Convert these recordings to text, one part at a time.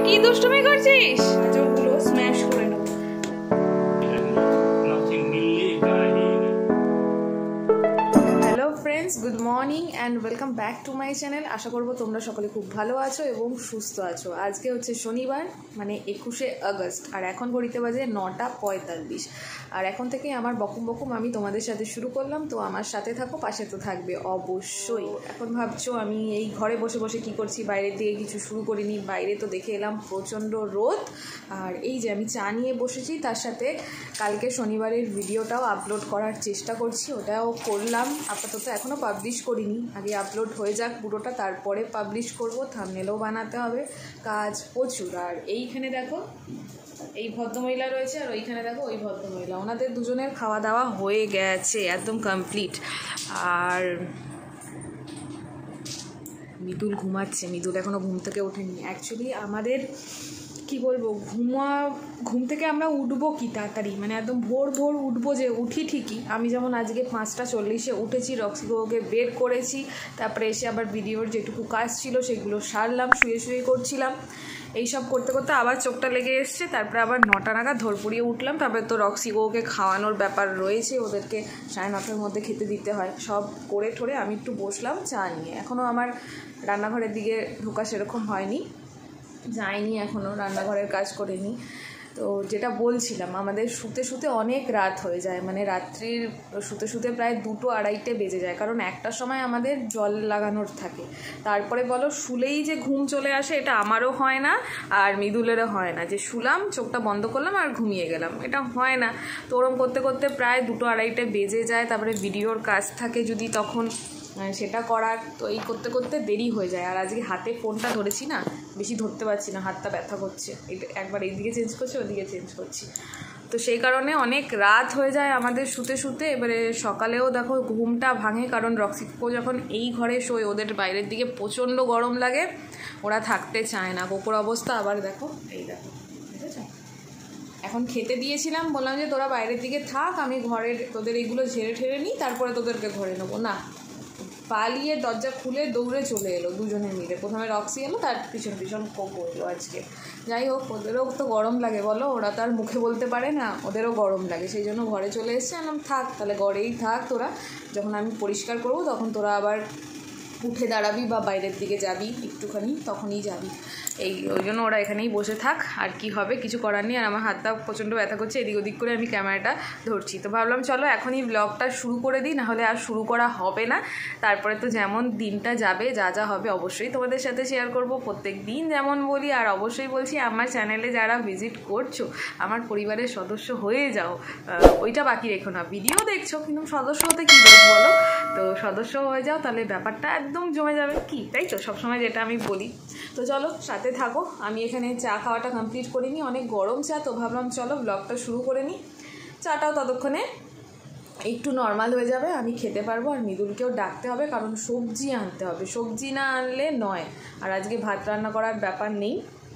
কি দুষ্টুমি করছিস? চোখগুলো স্ম্যাশ করে নেব। Hello friends, good morning and welcome back to my channel. আশা করবো তোমরা সকলে খুব ভালো আছো এবং সুস্থ আছো। আজকে হচ্ছে শনিবার, মানে 21শে আগস্ট, আর এখন ঘড়িতে বাজে 9:45। আর এখন থেকে আমার বকুম আমি তোমাদের সাথে শুরু করলাম। তো আমার সাথে থাকো, পাশে তো থাকবে অবশ্যই। এখন ভাবছো আমি এই ঘরে বসে বসে কি করছি, বাইরের দিকে কিছু শুরু করিনি। বাইরে তো দেখে এলাম প্রচণ্ড রোদ। আর এই যে আমি চা নিয়ে বসেছি, তার সাথে কালকে শনিবারের ভিডিওটাও আপলোড করার চেষ্টা করছি। ওটাও করলাম, আপাতত এখনও পাবলিশ করিনি। আগে আপলোড হয়ে যাক পুরোটা, তারপরে পাবলিশ করব। থাম্বনেলও বানাতে হবে, কাজ প্রচুর। আর এইখানে দেখো এই ভদ্রমহিলা রয়েছে, আর ওইখানে দেখো ওই ভদ্রমহিলা। ওনাদের দুজনের খাওয়া দাওয়া হয়ে গেছে, একদম কমপ্লিট। আর মৃদুল ঘুমাচ্ছে, মৃদুল এখনও ঘুম থেকে ওঠেনি। অ্যাকচুয়ালি আমাদের কি বলবো, ঘুম থেকে আমরা উঠবো কি তাড়াতাড়ি, মানে একদম ভোর ভোর উঠবো, যে উঠি ঠিকই। আমি যেমন আজকে 5:40-এ উঠেছি, রক্সিকে বের করেছি, তারপরে এসে আবার ভিডিওর যেটুকু কাজ ছিল সেগুলো সারলাম, শুয়ে করছিলাম। এইসব করতে করতে আবার চোখটা লেগে এসছে। তারপরে আবার 9টা নাগাদ ধরপুড়িয়ে উঠলাম। তারপরে তো রক্সিকে খাওয়ানোর ব্যাপার রয়েছে, ওদেরকে 9:30-র মধ্যে খেতে দিতে হয়। সব করে ঠোরে আমি একটু বসলাম চা নিয়ে। এখনও আমার রান্নাঘরের দিকে ঢোকা সেরকম হয়নি, যাইনি এখনও, রান্নাঘরের কাজ করিনি। তো যেটা বলছিলাম, আমাদের শুতে অনেক রাত হয়ে যায়, মানে রাত্রির শুতে প্রায় 2-2:30 বেজে যায়। কারণ একটার সময় আমাদের জল লাগানোর থাকে। তারপরে বলো শুলেই যে ঘুম চলে আসে, এটা আমারও হয় না, আর মৃদুলেরও হয় না, যে শুলাম চোখটা বন্ধ করলাম আর ঘুমিয়ে গেলাম, এটা হয় না। তো ওরম করতে করতে প্রায় 2-2:30 বেজে যায়। তারপরে ভিডিওর কাজ থাকে যদি, তখন সেটা করার, তো এই করতে করতে দেরি হয়ে যায়। আর আজকে হাতে ফোনটা ধরেছি না, বেশি ধরতে পারছি না, হাতটা ব্যথা করছে। একবার এইদিকে চেঞ্জ করছি, ওদিকে চেঞ্জ করছি, তো সেই কারণে অনেক রাত হয়ে যায় আমাদের শুতে। এবারে সকালেও দেখো ঘুমটা ভাঙে, কারণ রক্সিকো যখন এই ঘরে শোয়, ওদের বাইরের দিকে প্রচণ্ড গরম লাগে, ওরা থাকতে চায় না। কোকোর অবস্থা আবার দেখো, এই দেখো, ঠিক আছে। এখন খেতে দিয়েছিলাম, বললাম যে তোরা বাইরের দিকে থাক, আমি ঘরের তোদের এইগুলো ঝেড়ে ঠেড়ে নিই, তারপরে তোদেরকে ঘরে নেবো। না, পালিয়ে দরজা খুলে দৌড়ে চলে এলো দুজনে মিলে। প্রথমে রক্সি এলো, তার পিছন কোকো এলো আজকে। যাই হোক, ওদেরও তো গরম লাগে বলো, ওরা তো আর মুখে বলতে পারে না, ওদেরও গরম লাগে, সেই জন্য ঘরে চলে এসছে। আমি থাক তাহলে ঘরেই থাক তোরা, যখন আমি পরিষ্কার করবো তখন তোরা আবার উঠে দাঁড়াবি বা বাইরের দিকে যাবি একটুখানি, তখনই যাবি। ওই জন্য ওরা এখানেই বসে থাক, আর কি হবে, কিছু করার নেই। আর আমার হাতটা প্রচণ্ড ব্যথা করছে, এদিক ওদিক করে আমি ক্যামেরাটা ধরছি। তো ভাবলাম চলো এখনই ব্লগটা শুরু করে দিই, নাহলে আর শুরু করা হবে না। তারপরে তো যেমন দিনটা যাবে, যা হবে অবশ্যই তোমাদের সাথে শেয়ার করব, প্রত্যেক দিন যেমন বলি। আর অবশ্যই বলছি, আমার চ্যানেলে যারা ভিজিট করছো, আমার পরিবারের সদস্য হয়ে যাও, ওইটা বাকি রেখো না। ভিডিও দেখছো কিন্তু সদস্য হতে কী দোষ বলো, তো সদস্য হয়ে যাও, তাহলে ব্যাপারটা একদম জমে যাবে, কি তাই তো সবসময় যেটা আমি বলি। তো চলো সাথে থাকো, আমি এখানে চা খাওয়াটা কমপ্লিট করিনি, অনেক গরম চা, তো ভাবলাম চলো ব্লগটা শুরু করে নিই। চাটাও ততক্ষণে একটু নর্মাল হয়ে যাবে, আমি খেতে পারবো। আর মৃদুলকেও ডাকতে হবে, কারণ সবজি আনতে হবে, সবজি না আনলে নয়। আর আজকে ভাত রান্না করার ব্যাপার নেই,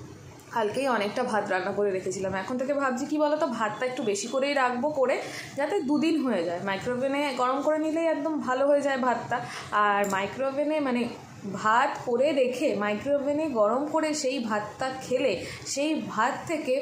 কালকেই অনেকটা ভাত রান্না করে রেখেছিলাম। এখন থেকে ভাবছি কি বলো তো, ভাতটা একটু বেশি করেই রাখবো, করে যাতে 2 দিন হয়ে যায়। মাইক্রোওভেনে গরম করে নিলেই একদম ভালো হয়ে যায় ভাতটা। আর মাইক্রোওভেনে মানে ভাত করে রেখে মাইক্রোওভেনে গরম করে সেই ভাতটা খেলে, সেই ভাত থেকে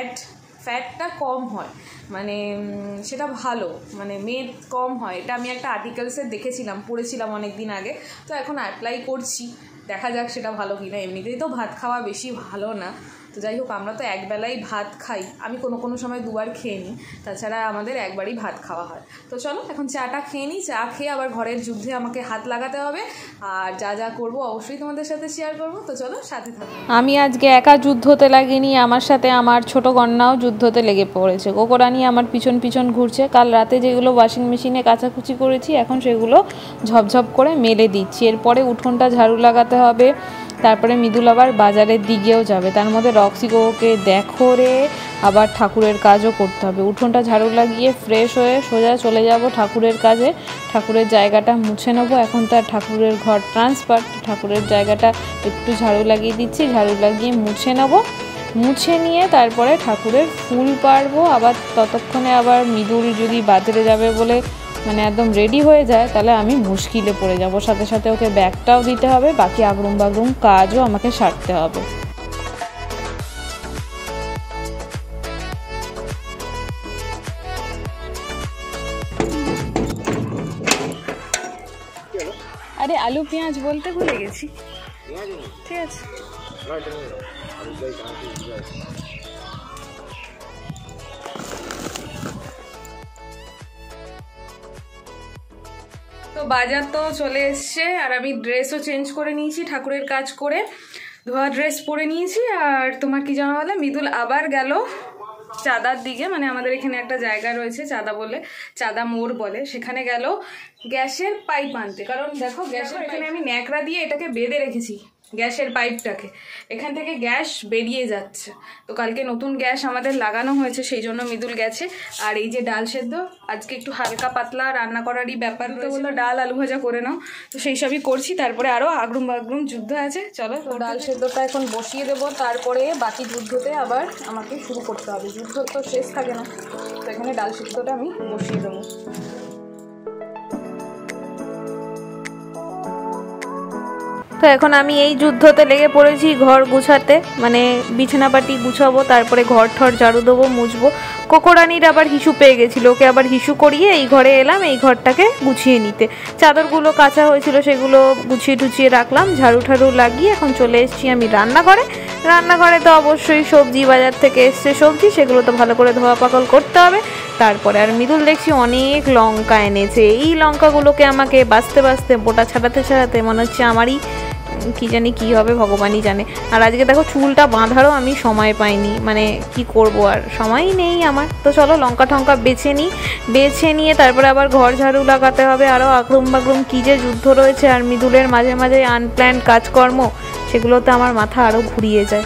ফ্যাটটা কম হয়, মানে সেটা ভালো, মানে মেদ কম হয়। এটা আমি একটা আর্টিকেলসে দেখেছিলাম, পড়েছিলাম অনেক দিন আগে, তো এখন অ্যাপ্লাই করছি, দেখা যাক সেটা ভালো কি না। এমনিতেই তো ভাত খাওয়া বেশি ভালো না, তো যাই হোক, আমরা তো একবেলাই ভাত খাই, আমি কোনো সময় 2বার খেয়ে নিই, তাছাড়া আমাদের একবারই ভাত খাওয়া হয়। তো চলো এখন চাটা খেয়ে নিই, চা খেয়ে আবার ঘরের যুদ্ধে আমাকে হাত লাগাতে হবে। আর যা করবো অবশ্যই তোমাদের সাথে শেয়ার করবো, তো চলো সাথে থাকো। আমি আজকে একা যুদ্ধতে লাগিনি, আমার সাথে আমার ছোট কন্যাও যুদ্ধতে লেগে পড়েছে। কোকোরানি আমার পিছন ঘুরছে। কাল রাতে যেগুলো ওয়াশিং মেশিনে কাচাকুচি করেছি, এখন সেগুলো ঝপঝপ করে মেলে দিচ্ছি। এরপরে উঠোনটা ঝাড়ু লাগাতে হবে, তারপরে মৃদুল আবার বাজারের দিকেও যাবে, তার মধ্যে রক্সিকে দেখো রে, আবার ঠাকুরের কাজও করতে হবে। উঠোনটা ঝাড়ু লাগিয়ে ফ্রেশ হয়ে সোজা চলে যাব ঠাকুরের কাজে, ঠাকুরের জায়গাটা মুছে নেবো। এখন তার ঠাকুরের ঘর ট্রান্সফার, ঠাকুরের জায়গাটা একটু ঝাড়ু লাগিয়ে দিচ্ছি, ঝাড়ু লাগিয়ে মুছে নেবো। মুছে নিয়ে তারপরে ঠাকুরের ফুল পারবো। আবার ততক্ষণে আবার মৃদুল যদি বাজারে যাবে বলে মানে একদম রেডি হয়ে যায়, তাহলে আমি মুশকিলে পড়ে যাব। সাথে সাথে ওকে ব্যাগটাও দিতে হবে, বাকি আগরুম বাগরুম কাজও আমাকে সারতে হবে। আলু পেঁয়াজ বলতে ভুলে গেছি। ঠিক আছে, তো বাজার তো চলে এসছে আর আমি ড্রেসও চেঞ্জ করে নিয়েছি, ঠাকুরের কাজ করে ধোয়া ড্রেস পরে নিয়েছি। আর তোমার কি জানা বলে, মৃদুল আবার গেল চাঁদার দিকে, মানে আমাদের এখানে একটা জায়গা রয়েছে চাঁদা বলে, চাঁদা মোড় বলে, সেখানে গেল গ্যাসের পাইপ আনতে। কারণ দেখো গ্যাসের এখানে আমি ন্যাকড়া দিয়ে এটাকে বেঁধে রেখেছি, গ্যাসের পাইপটাকে, এখান থেকে গ্যাস বেরিয়ে যাচ্ছে। তো কালকে নতুন গ্যাস আমাদের লাগানো হয়েছে, সেই জন্য মৃদুল গেছে। আর এই যে ডাল সেদ্ধ, আজকে একটু হালকা পাতলা রান্না করারই ব্যাপার, তো বললো ডাল আলু ভাজা করে নাও, তো সেই সবই করছি। তারপরে আরও আগরুম বাগরুম যুদ্ধ আছে, চলো তো ডাল সেদ্ধটা এখন বসিয়ে দেবো, তারপরে বাকি যুদ্ধতে আবার আমাকে শুরু করতে হবে, যুদ্ধ তো শেষ থাকে না। তো এখানে ডাল সেদ্ধটা আমি বসিয়ে দেবো। তো এখন আমি এই যুদ্ধতে লেগে পড়েছি ঘর গুছাতে, মানে বিছানাপাটি গুছাবো, তারপরে ঘর ঠর ঝাড়ু দেবো, মুছবো। কোকোরানির আবার হিসু পেয়ে গেছিলো, ওকে আবার হিসু করিয়ে এই ঘরে এলাম এই ঘরটাকে গুছিয়ে নিতে। চাদরগুলো কাঁচা হয়েছিল সেগুলো গুছিয়ে টুছিয়ে রাখলাম, ঝাড়ু ঠাড়ু লাগিয়ে এখন চলে এসেছি আমি রান্নাঘরে। রান্নাঘরে তো অবশ্যই সবজি বাজার থেকে এসছে সবজি, সেগুলো তো ভালো করে ধোয়া পাকল করতে হবে। তারপরে আর মৃদুল দেখছি অনেক লঙ্কা এনেছে, এই লঙ্কাগুলোকে আমাকে বাছতে বাছতে বোটা ছাড়াতে ছাড়াতে মনে হচ্ছে আমারই কি জানি কি হবে ভগবানই জানে। আর আজকে দেখো চুলটা বাঁধারও আমি সময় পাইনি, মানে কি করব, আর সময়ই নেই আমার। তো চলো লঙ্কা টঙ্কা বেছে নিয়ে তারপরে আবার ঘর ঝাড়ু লাগাতে হবে, আরও আগরুম বাগরুম কী যে যুদ্ধ রয়েছে। আর মৃদুলের মাঝে মাঝে আনপ্ল্যান্ড কাজকর্ম, সেগুলোতে আমার মাথা আরও ঘুরিয়ে যায়।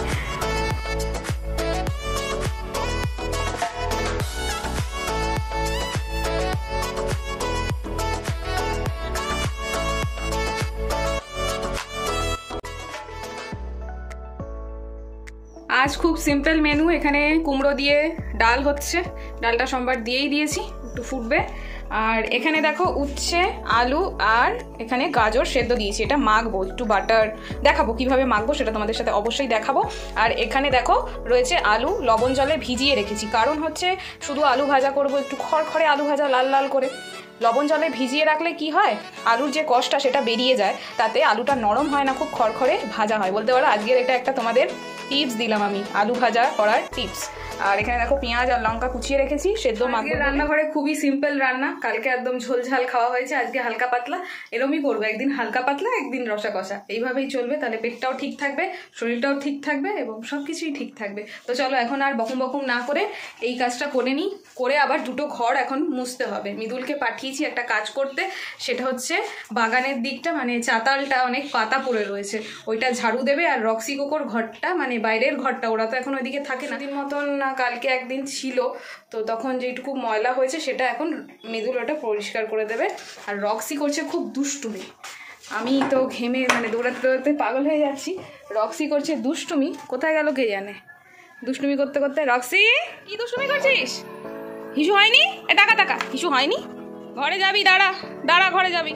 আজ খুব সিম্পল মেনু, এখানে কুমড়ো দিয়ে ডাল হচ্ছে, ডালটা সোমবার দিয়েই দিয়েছি, একটু ফুটবে। আর এখানে দেখো উচ্ছে আলু আর এখানে গাজর সেদ্ধ দিয়েছি, এটা মাখবো, একটু বাটার দেখাবো কিভাবে মাখবো সেটা তোমাদের সাথে অবশ্যই দেখাবো। আর এখানে দেখো রয়েছে আলু, লবণ জলে ভিজিয়ে রেখেছি, কারণ হচ্ছে শুধু আলু ভাজা করব, একটু খড়খড়ে আলু ভাজা লাল লাল করে। লবণ জলে ভিজিয়ে রাখলে কি হয়, আলুর যে কষটা সেটা বেরিয়ে যায়, তাতে আলুটা নরম হয় না, খুব খড়খড়ে ভাজা হয়। বলতে পারো আজকের এটা একটা তোমাদের টিপস দিলাম আমি, আলু ভাজা করার টিপস। আর এখানে দেখো পেঁয়াজ আর লঙ্কা কুচিয়ে রেখেছি, সেদ্ধ মাখবো। রান্নাঘরে খুবই সিম্পল রান্না, কালকে একদম ঝোল ঝাল খাওয়া হয়েছে, আজকে হালকা পাতলা, এরমই করবো, একদিন হালকা পাতলা একদিন রসা কষা, এইভাবেই চলবে। তাহলে পেটটাও ঠিক থাকবে, শরীরটাও ঠিক থাকবে এবং সব কিছুই ঠিক থাকবে। তো চলো এখন আর বকম বকম না করে এই কাজটা করে নিই, করে আবার দুটো ঘর এখন মুছতে হবে। মৃদুলকে পাঠিয়েছি একটা কাজ করতে, সেটা হচ্ছে বাগানের দিকটা, মানে চাতালটা অনেক পাতা পড়ে রয়েছে, ওইটা ঝাড়ু দেবে। আর রক্সি কোকোর ঘরটা, মানে বাইরের ঘরটা, ওরা তো এখন ওইদিকে থাকে না, দিন মতন কালকে একদিন ছিল, তো তখন যেটুকু ময়লা হয়েছে সেটা এখন মৃদুল ওটা পরিষ্কার করে দেবে। আর রক্সি করছে খুব দুষ্টুমি, আমি তো ঘেমে মানে দৌড়াতে দৌড়াতে পাগল হয়ে যাচ্ছি, রক্সি করছে দুষ্টুমি, কোথায় গেল কে জানে, দুষ্টুমি করতে করতে। রক্সি, কি দুষ্টুমি করছিস? হিসু হয়নি? এ টাকা টাকা, হিসু হয়নি, ঘরে যাবি, দাঁড়া দাঁড়া, ঘরে যাবি,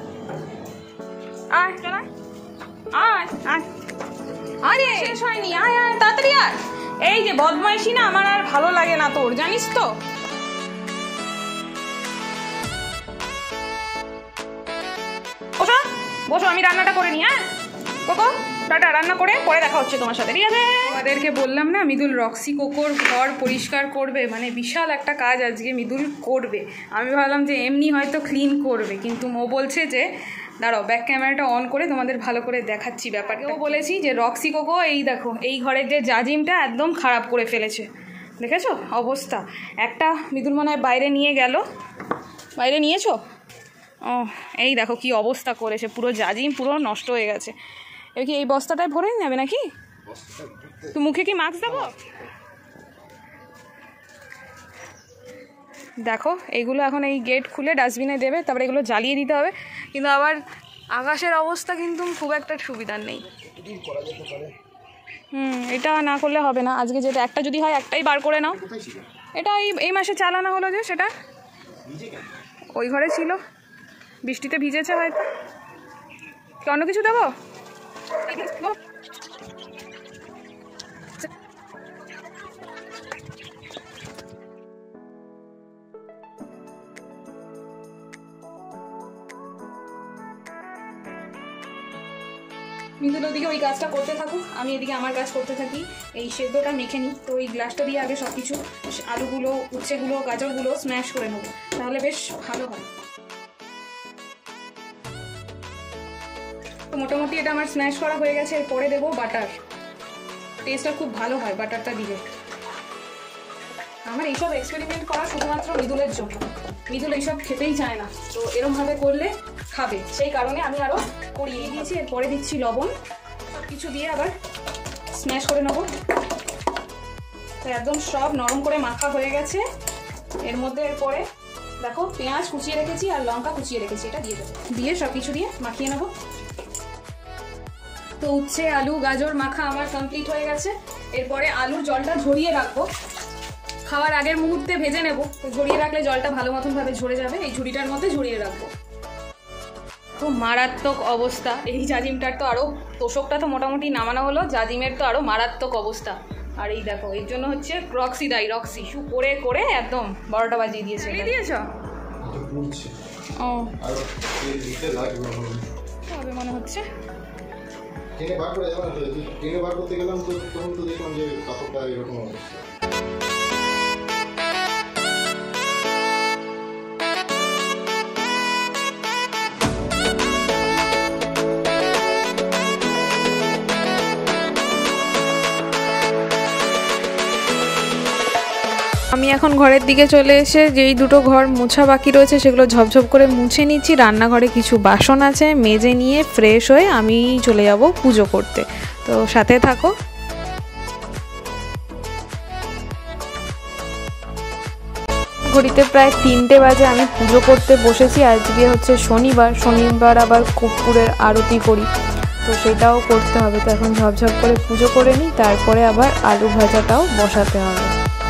আয় চল আয় আয়, আরে শেষ হয়নি, আয় আয় তাড়াতাড়ি আয়। এই যে বদমাইশি না আমার আর ভালো লাগে না তোর, জানিস তো। বসো বসো, আমি রান্নাটা করে নি। হ্যাঁ কোকো, টাটা, রান্না করে পরে দেখা হচ্ছে তোমার সাথে, ঠিক আছে? আমাদেরকে বললাম না মৃদুল রক্সি কোকোর ঘর পরিষ্কার করবে, মানে বিশাল একটা কাজ আজকে মৃদুল করবে। আমি ভাবলাম যে এমনি হয়তো ক্লিন করবে, কিন্তু ও বলছে যে দাঁড়াও ব্যাক ক্যামেরাটা অন করে তোমাদের ভালো করে দেখাচ্ছি ব্যাপারটা। ও বলেছি যে রক্সি কোকো এই দেখো এই ঘরের যে জাজিমটা একদম খারাপ করে ফেলেছে, দেখেছো অবস্থা। একটা মৃদুল মনে হয় বাইরে নিয়ে গেল, বাইরে নিয়েছো? ও এই দেখো কি অবস্থা করেছে, পুরো জাজিম পুরো নষ্ট হয়ে গেছে। এবার কি এই বস্তাটায় ভরে নেবে নাকি? তো মুখে কি মাস্ক দেবো? দেখো এইগুলো এখন এই গেট খুলে ডাস্টবিনে দেবে, তারপরে এগুলো জ্বালিয়ে দিতে হবে। কিন্তু আবার আকাশের অবস্থা কিন্তু খুব একটা সুবিধার নেই। এটা না করলে হবে না, আজকে যেটা একটা যদি হয় একটাই বার করে নাও। এটা এই মাসে চালানো হলো যে, সেটা ওই ঘরে ছিল, বৃষ্টিতে ভিজেছে হয়তো। কি অন্য কিছু দেবো? মিদুল ওদিকে ওই কাজটা করতে থাকুক, আমি এদিকে আমার কাজ করতে থাকি। এই সেদ্ধটা মেখে নিই, তো এই গ্লাসটা দিয়ে আগে সব কিছু আলুগুলো, উচ্ছেগুলো, গাজরগুলো স্ম্যাশ করে নেবো, তাহলে বেশ ভালো হয়। তো মোটামুটি এটা আমার স্ম্যাশ করা হয়ে গেছে। এরপরে দেবো বাটার, টেস্টটা খুব ভালো হয় বাটারটা দিলে। আমার এইসব এক্সপেরিমেন্ট করা শুধুমাত্র মিদুলের জন্য, মিদুল এইসব খেতেই চায় না, তো এরমভাবে করলে খাবে, সেই কারণে আমি আরও করিয়ে দিয়েছি। এরপরে দিচ্ছি লবণ, সব কিছু দিয়ে আবার স্ম্যাশ করে নেবো। তো একদম সব নরম করে মাখা হয়ে গেছে। এর মধ্যে এরপরে দেখো পেঁয়াজ কুচিয়ে রেখেছি আর লঙ্কা কুচিয়ে রেখেছি, এটা দিয়ে দেবো, দিয়ে সব কিছু দিয়ে মাখিয়ে নেবো। তো উচ্ছে আলু গাজর মাখা আমার কমপ্লিট হয়ে গেছে। এরপরে আলুর জলটা ঝরিয়ে রাখবো, খাওয়ার আগের মুহূর্তে ভেজে নেব, তো ঝরিয়ে রাখলে জলটা ভালো মতন ভাবে ঝরে যাবে। এই ঝুড়িটার মধ্যে ঝরিয়ে রাখবো। খুব মারাত্মক অবস্থা এই জাজিমটার, তো আরও তোষকটা তো মোটামুটি নামানো হলো, জাজিমের তো আরও মারাত্মক অবস্থা। আর এই দেখো, এর জন্য হচ্ছে রক্সি দায়ী, রক্সি শু করে করে একদম 12টা বাজিয়ে দিয়েছে। দিয়েছ ও হবে মনে হচ্ছে। ট্রেনে বার করে যাবো, ট্রেনে বার করতে গেলাম তো তখন তো দেখলাম যে কাপড়টা এরকম অবস্থা। আমি এখন ঘরের দিকে চলে এসে যেই দুটো ঘর মোছা বাকি রয়েছে সেগুলো ঝপঝপ করে মুছে নিচ্ছি। রান্নাঘরে কিছু বাসন আছে, মেজে নিয়ে ফ্রেশ হয়ে আমি চলে যাব পুজো করতে, তো সাথে থাকো। ঘড়িতে প্রায় 3টে বাজে, আমি পুজো করতে বসেছি। আজকে হচ্ছে শনিবার, শনিবার আবার কর্পূরের আরতি করি, তো সেটাও করতে হবে। তো এখন ঝপঝপ করে পুজো করে নিই, তারপরে আবার আলু ভাজাটাও বসাতে হবে।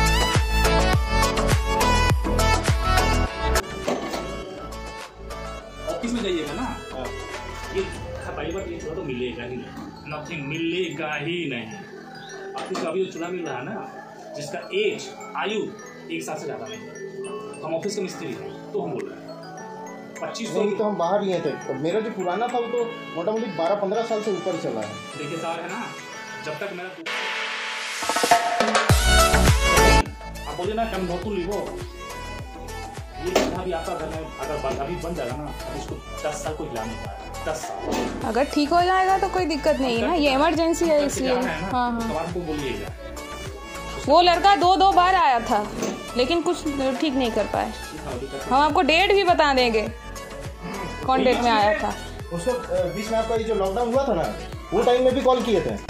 ऑफिस में जाइएगा ना, ये खटाई पर थोड़ा तो मिलेगा ही नहीं, नथिंग मिलेगा ही नहीं। ऑफिस का अभी जो चूल्हा मिल रहा है ना, जिसका एज आयु एक साल से ज़्यादा नहीं है, हम ऑफिस के मिस्त्री हैं, तो हम बोल रहे हैं 2500। तो हम बाहर लिए थे, तो मेरा जो पुराना था वो तो मोटा मोटी 12-15 साल से ऊपर चला है। देखिए साल है ना, जब तक मेरा आप बोलिए ना कम नोटू लिवो, ये भी आपका घर में अगर अभी बन जाएगा ना, अब इसको 10 साल को हिला नहीं पाएगा, 10 साल। अगर ठीक हो जाएगा तो कोई दिक्कत नहीं है ना, ये इमरजेंसी है इसलिए। हाँ हाँ, तो आपको बोलिएगा। वो लड़का 2 बार आया था लेकिन कुछ ठीक नहीं कर पाए। हम आपको डेट भी बता देंगे कौन डेट में आया था। उसको बीच में आपका ये जो लॉकडाउन हुआ था ना, वो टाइम में भी कॉल किए थे।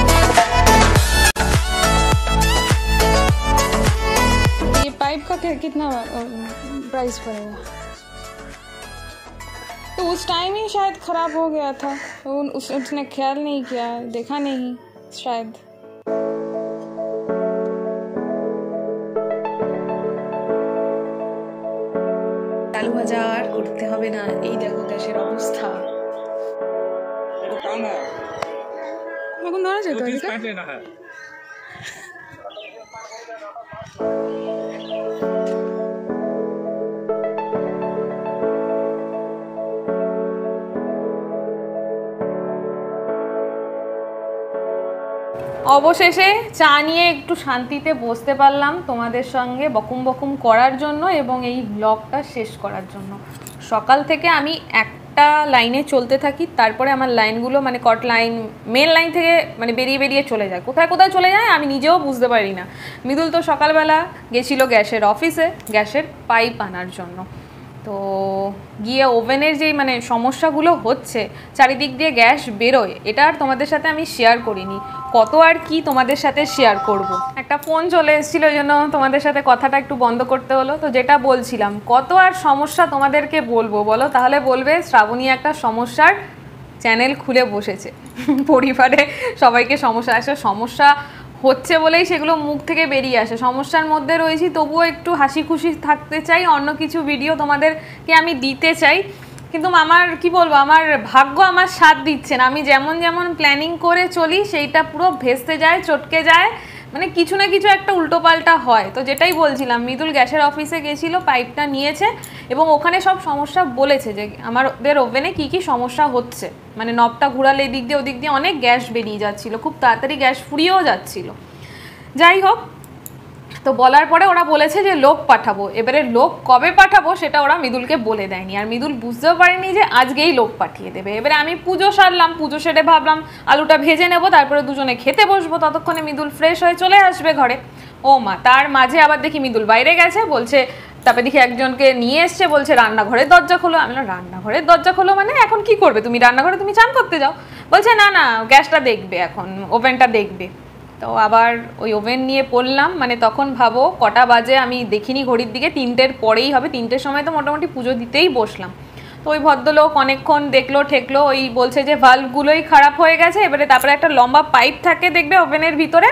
ये पाइप का कितना प्राइस पड़ेगा? तो उस टाइम ही शायद ख़राब हो गया था, उसने ख्याल नहीं किया, देखा नहीं शायद। আলু ভাজা আর করতে হবে না, এই দেখো গ্যাসের অবস্থা। এখন ধরা যেত लेना है। অবশেষে চা নিয়ে একটু শান্তিতে বসতে পারলাম তোমাদের সঙ্গে বকুম বকুম করার জন্য এবং এই ব্লগটা শেষ করার জন্য। সকাল থেকে আমি একটা লাইনে চলতে থাকি, তারপরে আমার লাইনগুলো মানে কট লাইন মেন লাইন থেকে মানে বেরিয়ে বেরিয়ে চলে যায়, কোথায় কোথায় চলে যায় আমি নিজেও বুঝতে পারি না। মৃদুল তো সকালবেলা গেছিলো গ্যাসের অফিসে গ্যাসের পাইপ আনার জন্য, তো গিয়ে ওভেনের যেই মানে সমস্যাগুলো হচ্ছে, চারিদিক দিয়ে গ্যাস বেরোয়, এটা আর তোমাদের সাথে আমি শেয়ার করিনি। কত আর কি তোমাদের সাথে শেয়ার করব। একটা ফোন চলে এসেছিলো, ওই জন্য তোমাদের সাথে কথাটা একটু বন্ধ করতে হলো। তো যেটা বলছিলাম, কত আর সমস্যা তোমাদেরকে বলবো বলো, তাহলে বলবে শ্রাবণী একটা সমস্যার চ্যানেল খুলে বসেছে, পরিবারে সবাইকে সমস্যা আসে, সমস্যা হচ্ছে বলেই সেগুলো মুখ থেকে বেরিয়ে আসে। সমস্যার মধ্যে রয়েছি, তবুও একটু হাসি খুশি থাকতে চাই, অন্য কিছু ভিডিও তোমাদেরকে আমি দিতে চাই, কিন্তু আমার কি বলবো, আমার ভাগ্য আমার সাথ দিচ্ছে না। আমি যেমন যেমন প্ল্যানিং করে চলি সেইটা পুরো ভেস্তে যায়, চটকে যায়, মানে কিছু না কিছু একটা উল্টোপাল্টা হয়। তো যেটাই বলছিলাম, মৃদুল গ্যাসের অফিসে গেছিলো, পাইপটা নিয়েছে এবং ওখানে সব সমস্যা বলেছে যে আমাদের ওভেনে কি কি সমস্যা হচ্ছে, মানে নবটা ঘুরালে এদিক দিয়ে ওদিক দিয়ে অনেক গ্যাস বেরিয়ে যাচ্ছিলো, খুব তাড়াতাড়ি গ্যাস ফুরিয়েও যাচ্ছিলো। যাই হোক, তো বলার পরে ওরা বলেছে যে লোক পাঠাবো। এবারে লোক কবে পাঠাবো সেটা ওরা মৃদুলকে বলে দেয়নি, আর মৃদুল বুঝতেও পারেনি যে আজকেই লোক পাঠিয়ে দেবে। এবারে আমি পুজো সারলাম, পুজো সেরে ভাবলাম আলুটা ভেজে নেবো, তারপরে দুজনে খেতে বসবো, ততক্ষণে মৃদুল ফ্রেশ হয়ে চলে আসবে ঘরে। ও মা, তার মাঝে আবার দেখি মৃদুল বাইরে গেছে, বলছে, তারপরে দেখি একজনকে নিয়ে এসছে, বলছে রান্নাঘরের দরজা খোলো। আমি বললাম রান্নাঘরের দরজা খোলো মানে এখন কি করবে তুমি রান্নাঘরে, তুমি চান করতে যাও। বলছে না না, গ্যাসটা দেখবে, এখন ওভেনটা দেখবে। তো আবার ওই ওভেন নিয়ে পড়লাম, মানে তখন ভাবো কটা বাজে, আমি দেখিনি ঘড়ির দিকে, 3টের পরেই হবে, 3টের সময় তো মোটামুটি পুজো দিতেই বসলাম। তো ওই ভদ্রলোক অনেকক্ষণ দেখলো ঠেকলো, ওই বলছে যে ভাল্বগুলোই খারাপ হয়ে গেছে। এবারে তারপরে একটা লম্বা পাইপ থাকে দেখবে ওভেনের ভিতরে,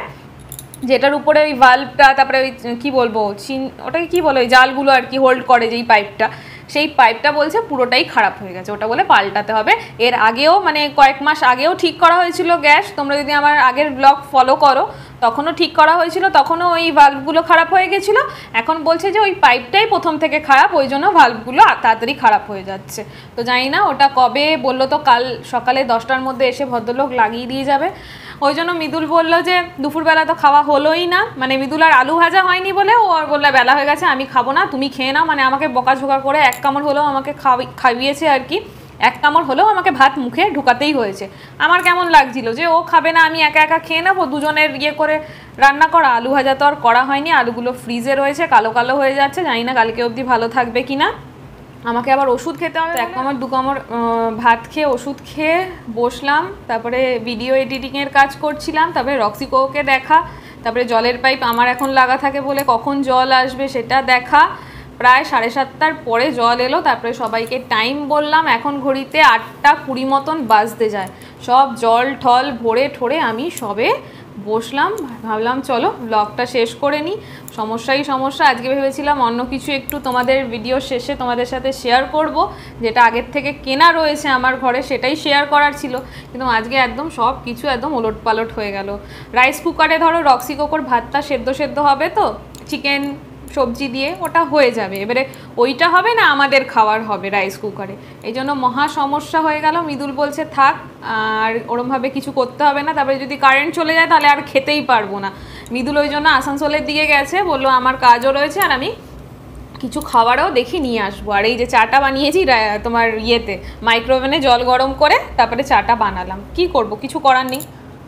যেটার উপরে ওই ভাল্বটা, তারপরে ওই কী বলবো ওটাকে কী বলে, ওই জালগুলো আর কি হোল্ড করে যেই পাইপটা, সেই পাইপটা বলছে পুরোটাই খারাপ হয়ে গেছে, ওটা বলে পাল্টাতে হবে। এর আগেও মানে কয়েক মাস আগেও ঠিক করা হয়েছিল গ্যাস, তোমরা যদি আমার আগের ব্লগ ফলো করো তখনও ঠিক করা হয়েছিল, তখনও ওই ভাল্বগুলো খারাপ হয়ে গেছিলো। এখন বলছে যে ওই পাইপটাই প্রথম থেকে খারাপ, ওই জন্য ভাল্বগুলো তাড়াতাড়ি খারাপ হয়ে যাচ্ছে। তো জানি না ওটা কবে, বললো তো কাল সকালে 10টার মধ্যে এসে ভদ্রলোক লাগিয়ে দিয়ে যাবে। ওই জন্য মৃদুল বললো যে দুপুরবেলা তো খাওয়া হলোই না, মানে মৃদুল আর আলু ভাজা হয়নি বলে ও আর বললো বেলা হয়ে গেছে আমি খাবো না, তুমি খেয়ে নাও। মানে আমাকে বকাঝোকা করে 1 কামড় হলেও আমাকে খাইয়েছে আর কি, 1 কামড় হলেও আমাকে ভাত মুখে ঢুকাতেই হয়েছে। আমার কেমন লাগছিল যে ও খাবে না, আমি একা একা খেয়ে নেবো, দুজনের ইয়ে করে রান্না করা। আলু ভাজা তো আর করা হয়নি, আলুগুলো ফ্রিজে রয়েছে, কালো কালো হয়ে যাচ্ছে, জানি না কালকে অবধি ভালো থাকবে কি না। আমাকে আবার ওষুধ খেতে হবে, 1 কামড় 2 কামড় ভাত খেয়ে ওষুধ খেয়ে বসলাম। তারপরে ভিডিও এডিটিংয়ের কাজ করছিলাম, তারপরে রক্সিকোকে দেখা, তারপরে জলের পাইপ আমার এখন লাগা থাকে বলে কখন জল আসবে সেটা দেখা। প্রায় 7:30টার পরে জল এলো, তারপরে সবাইকে টাইম বললাম, এখন ঘড়িতে 8:20 মতন বাজতে যায়। সব জল ঠল ভরে ঠরে আমি সবে বসলাম, ভাবলাম চলো ব্লগটা শেষ করে নিই। সমস্যা, আজকে ভেবেছিলাম অন্য কিছু একটু তোমাদের ভিডিও শেষে তোমাদের সাথে শেয়ার করব, যেটা আগের থেকে কেনা রয়েছে আমার ঘরে সেটাই শেয়ার করার ছিল, কিন্তু আজকে একদম সব কিছু একদম ওলটপালট হয়ে গেল। রাইস কুকারে ধরো রক্সিকোকোর ভাতটা সেদ্ধ হবে, তো চিকেন সবজি দিয়ে ওটা হয়ে যাবে, এবারে ওইটা হবে না আমাদের খাওয়ার হবে রাইস কুকারে, এই জন্য মহা সমস্যা হয়ে গেল। মৃদুল বলছে থাক আর ওরমভাবে কিছু করতে হবে না, তারপরে যদি কারেন্ট চলে যায় তাহলে আর খেতেই পারবো না। মৃদুল ওই জন্য আসানসোলের দিকে গেছে, বললো আমার কাজও রয়েছে আর আমি কিছু খাবারও দেখি নিয়ে আসবো। আর এই যে চাটা বানিয়েছি তোমার ইয়েতে মাইক্রোওভেনে জল গরম করে তারপরে চাটা বানালাম, কি করব, কিছু করার নেই।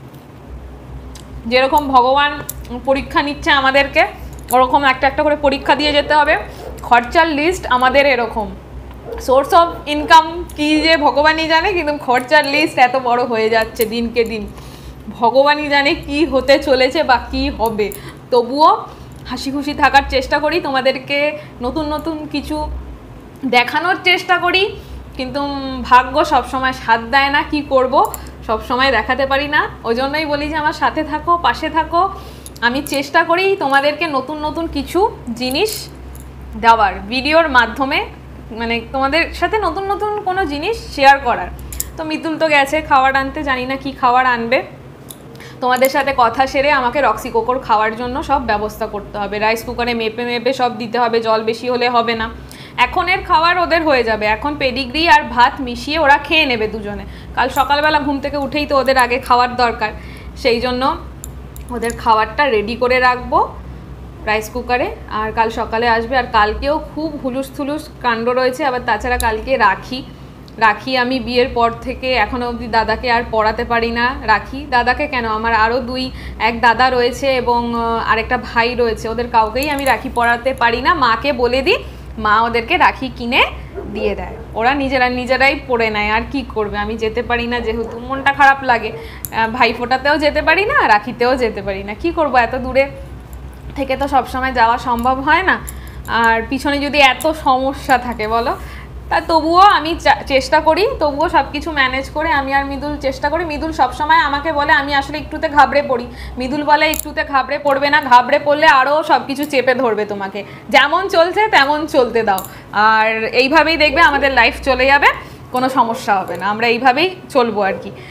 যেরকম ভগবান পরীক্ষা নিচ্ছে আমাদেরকে, ওরকম একটা একটা করে পরীক্ষা দিয়ে যেতে হবে। খরচার লিস্ট আমাদের এরকম, সোর্স অফ ইনকাম কী যে ভগবানই জানে, কিন্তু খরচার লিস্ট এত বড় হয়ে যাচ্ছে দিনকে দিন, ভগবানই জানে কি হতে চলেছে বা কী হবে। তবুও হাসি খুশি থাকার চেষ্টা করি, তোমাদেরকে নতুন নতুন কিছু দেখানোর চেষ্টা করি, কিন্তু ভাগ্য সবসময় সাথ দেয় না, কি করব, সবসময় দেখাতে পারি না। ওই জন্যই বলি যে আমার সাথে থাকো, পাশে থাকো। আমি চেষ্টা করি তোমাদেরকে নতুন নতুন কিছু জিনিস দেওয়ার ভিডিওর মাধ্যমে, মানে তোমাদের সাথে নতুন নতুন কোনো জিনিস শেয়ার করার। তো মৃদুল তো গেছে খাবার আনতে, জানি না কি খাবার আনবে। তোমাদের সাথে কথা সেরে আমাকে রক্সিকোকোর খাওয়ার জন্য সব ব্যবস্থা করতে হবে, রাইস কুকারে মেপে মেপে সব দিতে হবে, জল বেশি হলে হবে না। এখনের খাবার ওদের হয়ে যাবে, এখন পেডিগ্রি আর ভাত মিশিয়ে ওরা খেয়ে নেবে দুজনে। কাল সকালবেলা ঘুম থেকে উঠেই তো ওদের আগে খাওয়ার দরকার, সেই জন্য ওদের খাবারটা রেডি করে রাখবো রাইস কুকারে, আর কাল সকালে আসবে। আর কালকেও খুব হুলুস থুলুস কাণ্ড রয়েছে, আবার তাছাড়া কালকে রাখি আমি বিয়ের পর থেকে এখনও অবধি দাদাকে আর পড়াতে পারি না। দাদাকে কেন, আমার আরও এক দাদা রয়েছে এবং আরেকটা ভাই রয়েছে, ওদের কাউকেই আমি রাখি পড়াতে পারি না। মাকে বলে দিই, মা ওদেরকে রাখি কিনে দিয়ে দেয়, ওরা নিজেরাই পড়ে নেয়। আর কি করবে, আমি যেতে পারি না যেহেতু, মনটা খারাপ লাগে। ভাই ফোটাতেও যেতে পারি না, রাখিতেও যেতে পারি না, কি করব, এত দূরে থেকে তো সবসময় যাওয়া সম্ভব হয় না। আর পিছনে যদি এত সমস্যা থাকে বলো, তা তবুও আমি চেষ্টা করি, তবুও সব কিছু ম্যানেজ করে আমি আর মৃদুল চেষ্টা করি। মৃদুল সবসময় আমাকে বলে আমি আসলে একটুতে ঘাবড়ে পড়ি, মৃদুল বলে একটুতে ঘাবড়ে পড়বে না, ঘাবড়ে পড়লে আরও সব কিছু চেপে ধরবে তোমাকে, যেমন চলছে তেমন চলতে দাও। আর এইভাবেই দেখবে আমাদের লাইফ চলে যাবে, কোনো সমস্যা হবে না, আমরা এইভাবেই চলবো আর কি।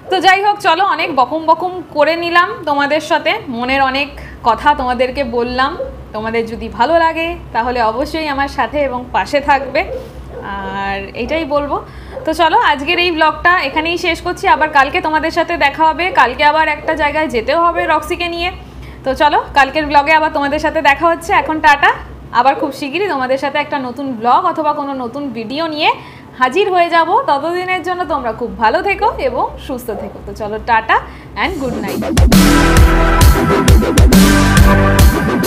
তো যাই হোক, চলো অনেক বকম বকম করে নিলাম তোমাদের সাথে, মনের অনেক কথা তোমাদেরকে বললাম। তোমাদের যদি ভালো লাগে তাহলে অবশ্যই আমার সাথে এবং পাশে থাকবে, আর এটাই বলবো। তো চলো আজকের এই ব্লগটা এখানেই শেষ করছি। আবার কালকে তোমাদের সাথে দেখা হবে, কালকে আবার একটা জায়গায় যেতেও হবে রক্সিকে নিয়ে। তো চলো কালকের ব্লগে আবার তোমাদের সাথে দেখা হচ্ছে। এখন টাটা, আবার খুব শিগগিরই তোমাদের সাথে একটা নতুন ব্লগ অথবা কোনো নতুন ভিডিও নিয়ে হাজির হয়ে যাব। ততদিনের জন্য তোমরা খুব ভালো থেকো এবং সুস্থ থেকো। তো চলো টাটা অ্যান্ড গুড নাইট।